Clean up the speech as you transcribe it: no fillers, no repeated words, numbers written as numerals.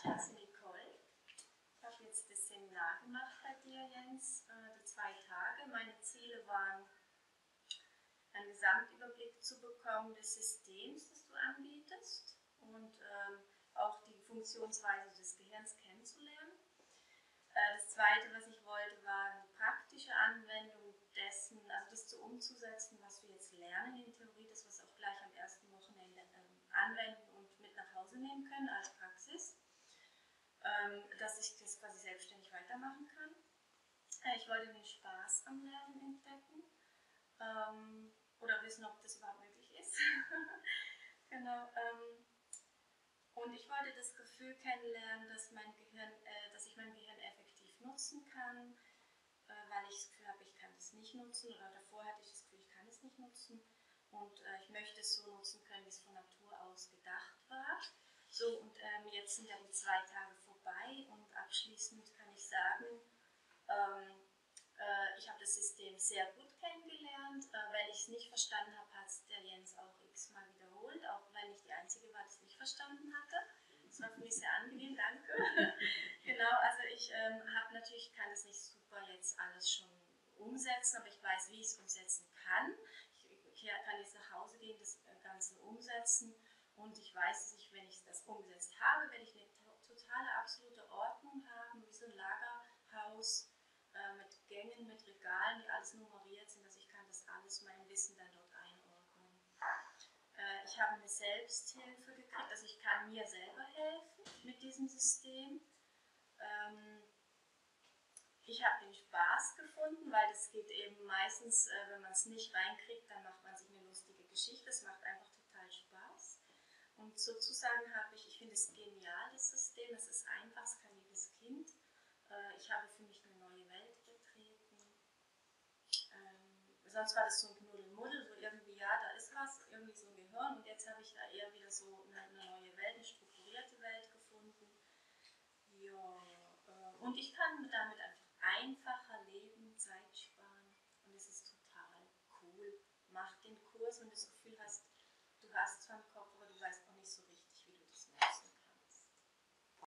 heiße Nicole. Ich habe jetzt das Seminar gemacht bei dir, Jens, die 2 Tage. Meine Ziele waren, einen Gesamtüberblick zu bekommen des Systems, das du anbietest und auch die Funktionsweise des Gehirns kennenzulernen. Das Zweite, was ich wollte, war eine praktische Anwendung dessen, also das umzusetzen, was wir jetzt lernen in Theorie, das was auch gleich am ersten Wochenende anwenden und mit nach Hause nehmen können als Praxis, dass ich das quasi selbstständig weitermachen kann. Ich wollte den Spaß am Lernen entdecken oder wissen, ob das überhaupt möglich ist. Genau. Und ich wollte das Gefühl kennenlernen, dass dass ich mein Gehirn effektiv nutzen kann, weil ich das Gefühl habe, ich kann es nicht nutzen, oder davor hatte ich das Gefühl, ich kann es nicht nutzen und ich möchte es so nutzen können, wie es von Natur aus gedacht war. So, und jetzt sind ja die 2 Tage vorbei und abschließend kann ich sagen, ich habe das System sehr gut kennengelernt. Wenn ich es nicht verstanden habe, hat es der Jens auch x-mal wiederholt, auch wenn ich die Einzige war, die es nicht verstanden hatte. Das war für mich sehr angenehm, danke. Genau, also ich kann das nicht super jetzt alles schon umsetzen, aber ich weiß, wie ich es umsetzen kann. Ich kann jetzt nach Hause gehen, das Ganze umsetzen und ich weiß, dass ich, wenn ich das umgesetzt habe, werde ich eine totale, absolute Ordnung haben, wie so ein Lagerhaus mit Gängen, mit Regalen, die alles nummeriert sind, dass ich kann das alles, mein Wissen dann dort einordnen. Ich habe eine Selbsthilfe gekriegt, also ich kann mir selber helfen mit diesem System. Ich habe den Spaß gefunden, weil das geht eben meistens, wenn man es nicht reinkriegt, dann macht man sich eine lustige Geschichte. Es macht einfach total Spaß. Und sozusagen ich finde es genial, das System. Es ist einfach, es kann jedes Kind. Ich habe für mich eine neue Welt betreten. Sonst war das so ein Knuddelmuddel, so irgendwie, ja, da ist was, irgendwie so ein Gehirn. Und jetzt habe ich da eher wieder so eine neue Welt, eine strukturierte Welt gefunden. Ja, und ich kann damit einfach einfacher leben, Zeit sparen und es ist total cool. Mach den Kurs, wenn du das Gefühl hast, du hast zwar einen